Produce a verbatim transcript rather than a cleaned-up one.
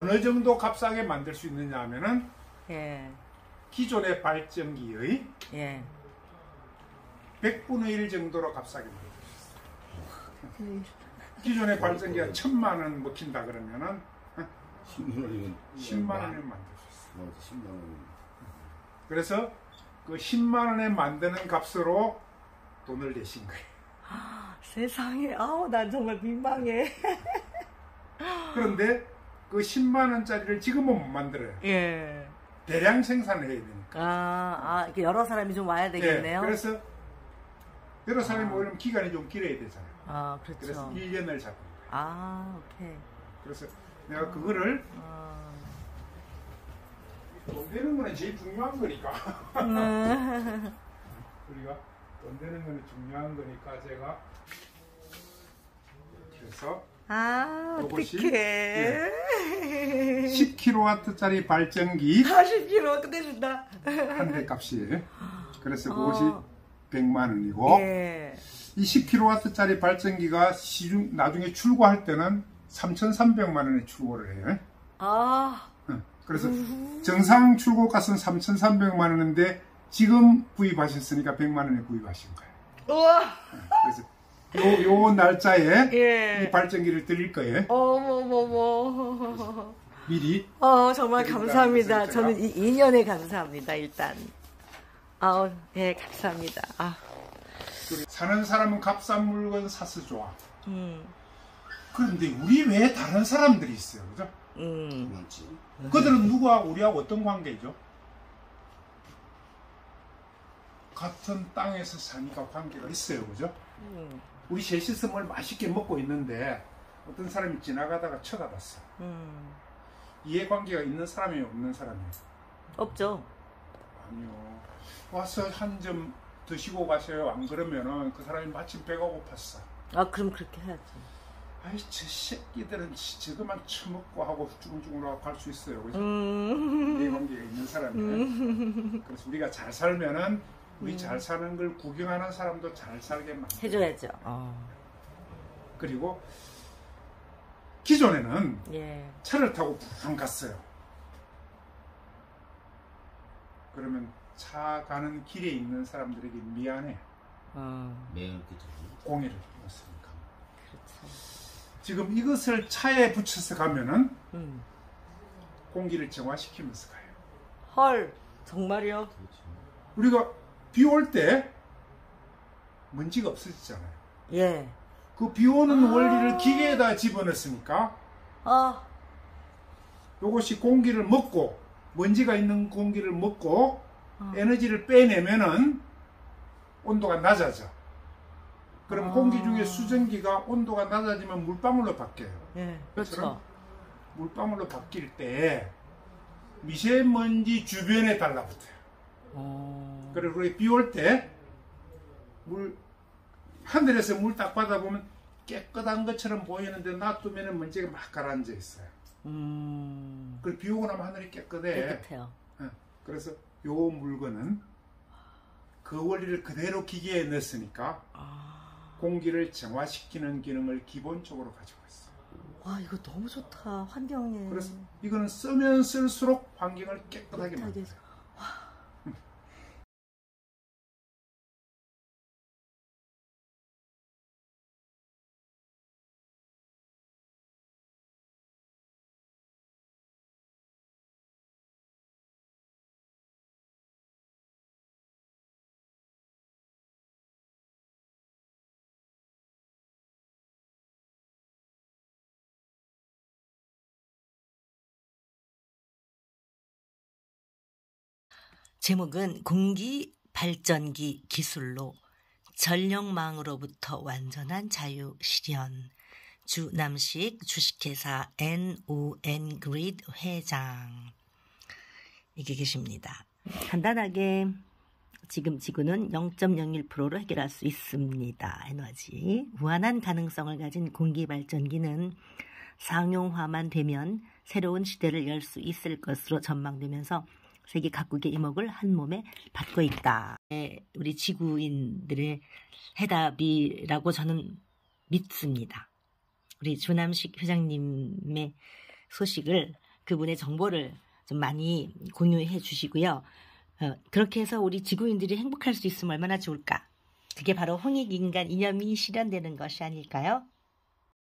어느 정도 값싸게 만들 수 있느냐 하면은 예. 기존의 발전기의 예. 백분의 일 정도로 값싸게 만들 수 있어요. 기존의 발전기가 천만 원 먹힌다 그러면은 십만 원이면 십만 원에 만들 수 있어요. 어, 십만 원. 그래서 그 십만 원에 만드는 값으로 돈을 내신 거예요. 세상에, 아우, 난 정말 민망해. 그런데 그 십만 원짜리를 지금은 못 만들어요. 예. 대량 생산을 해야 되니까. 아, 아, 이렇게 여러 사람이 좀 와야 되겠네요. 네, 그래서 여러 사람이 아. 모이려면 기간이 좀 길어야 되잖아요. 아, 그렇죠. 그래서 일 년을 잡은 거예요. 아, 오케이. 그래서 내가 그거를 아. 돈 되는 거는 제일 중요한 거니까. 음. 우리가 돈 되는 거는 중요한 거니까 제가 그래서 아, 요것이, 어떡해. 예. 십 킬로와트짜리 발전기 사십 킬로그램 끝내준다. 한 대 값이에요. 그래서 어. 그것이 백만 원이고 예. 이 십 킬로와트짜리 발전기가 시중 나중에 출고할 때는 삼천삼백만 원에 출고를 해요. 아. 그래서 정상 출고가는 삼천삼백만 원인데 지금 구입하셨으니까 백만 원에 구입하신 거예요. 우와. 그래서 요, 요 날짜에 예. 이 발전기를 드릴 거예요. 어머머머. 미리. 어, 정말 드린다는 감사합니다. 것을 저는 제가- 이 인연에 감사합니다, 일단. 아우, 예, 감사합니다. 아. 사는 사람은 값싼 물건 사서 좋아. 음. 그런데 우리 외에 다른 사람들이 있어요. 그죠? 음. 많지. 그들은 누구와 우리하고 어떤 관계죠? 같은 땅에서 사니까 관계가 있어요. 그죠? 음. 우리 셋이서 뭘 맛있게 먹고 있는데 어떤 사람이 지나가다가 쳐다봤어. 음. 이해관계가 있는 사람이 없는 사람이에요? 없죠. 아니요. 와서 한 점 드시고 가세요. 안 그러면은 그 사람이 마침 배가 고팠어. 아, 그럼 그렇게 해야지. 아이, 저 새끼들은 저것만 처먹고 하고 쭈글쭈글 하고 갈 수 있어요. 그죠? 음. 이해관계가 있는 사람이에요. 그래서 우리가 잘 살면은 우리 음. 잘 사는 걸 구경하는 사람도 잘 살게 만들어요. 해줘야죠. 어. 그리고 기존에는 예. 차를 타고 붕 갔어요. 그러면 차 가는 길에 있는 사람들에게 미안해. 어. 매일 그죠. 공해를 줬으니까. 그렇죠. 지금 이것을 차에 붙여서 가면은 음. 공기를 정화시키면서 가요. 헐, 정말요? 그렇죠. 우리가 비 올 때 먼지가 없어지잖아요. 예. 그 비 오는 아. 원리를 기계에다 집어넣었으니까 아. 이것이 공기를 먹고 먼지가 있는 공기를 먹고 아. 에너지를 빼내면은 온도가 낮아져. 그럼 아. 공기 중에 수증기가 온도가 낮아지면 물방울로 바뀌어요. 예. 그처럼 그렇죠. 물방울로 바뀔 때 미세먼지 주변에 달라붙어요. 어. 그리고 비 올 때 물 하늘에서 물 딱 받아보면 깨끗한 것처럼 보이는데 놔두면 먼지가 막 가라앉아 있어요. 음. 그리고 비 오고 나면 하늘이 깨끗해. 깨끗해요. 어, 그래서 요 물건은 그 원리를 그대로 기계에 넣었으니까 아. 공기를 정화시키는 기능을 기본적으로 가지고 있어요. 와, 이거 너무 좋다. 환경에. 그래서 이거는 쓰면 쓸수록 환경을 깨끗하게 깨끗하게 만들어요. 해서. 제목은 공기 발전기 기술로 전력망으로부터 완전한 자유 실현. 주남식 주식회사 엔오엔 그리드 회장 이게 계십니다. 간단하게 지금 지구는 영 점 영일 퍼센트로 해결할 수 있습니다. 에너지. 무한한 가능성을 가진 공기 발전기는 상용화만 되면 새로운 시대를 열 수 있을 것으로 전망되면서 세계 각국의 이목을 한 몸에 받고 있다. 우리 지구인들의 해답이라고 저는 믿습니다. 우리 주남식 회장님의 소식을 그분의 정보를 좀 많이 공유해 주시고요. 어, 그렇게 해서 우리 지구인들이 행복할 수 있으면 얼마나 좋을까. 그게 바로 홍익인간 이념이 실현되는 것이 아닐까요?